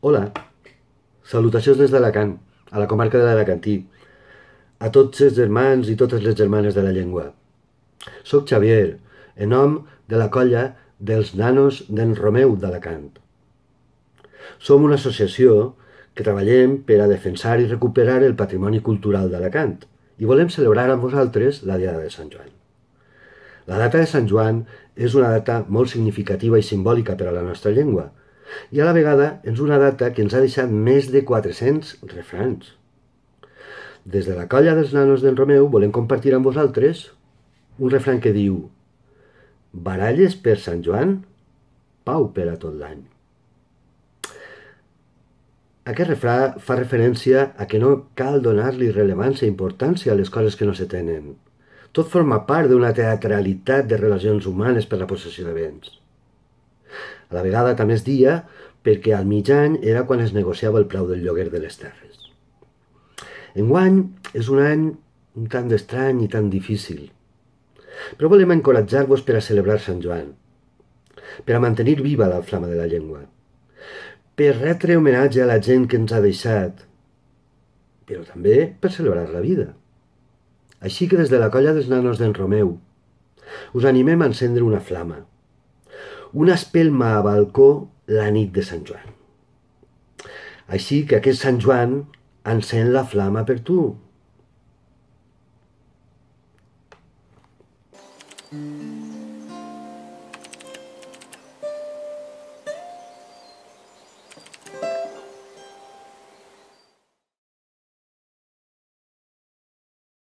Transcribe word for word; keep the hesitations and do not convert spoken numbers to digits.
Hola, salutacions des d'Alacant, a la comarca de l'Alacantí, a tots els germans i totes les germanes de la llengua. Soc Xavier, en nom de la colla dels nanos d'en Romeu d'Alacant. Som una associació que treballem per a defensar i recuperar el patrimoni cultural d'Alacant i volem celebrar amb vosaltres la Diada de Sant Joan. La data de Sant Joan és una data molt significativa i simbòlica per a la nostra llengua i a la vegada és una data que ens ha deixat més de quatre-cents refrans. Des de la colla dels nanos d'en Romeu volem compartir amb vosaltres un refrany que diu: baralles per Sant Joan, pau per a tot l'any. Aquest refrà fa referència a que no cal donar-li rellevància i importància a les coses que no se tenen. Tot forma part d'una teatralitat de relacions humanes per la possessió de béns. A la vegada també es dia perquè al mig any era quan es negociava el preu del lloguer de les terres. Enguany és un any un tant estrany i tan difícil, però volem encoratjar-vos per a celebrar Sant Joan, per a mantenir viva la flama de la llengua, per retre homenatge a la gent que ens ha deixat, però també per celebrar la vida. Així que des de la colla dels nanos d'en Romeu us animem a encendre una flama, una espelma a balcó la nit de Sant Joan. Així que aquest Sant Joan encén la flama per tu.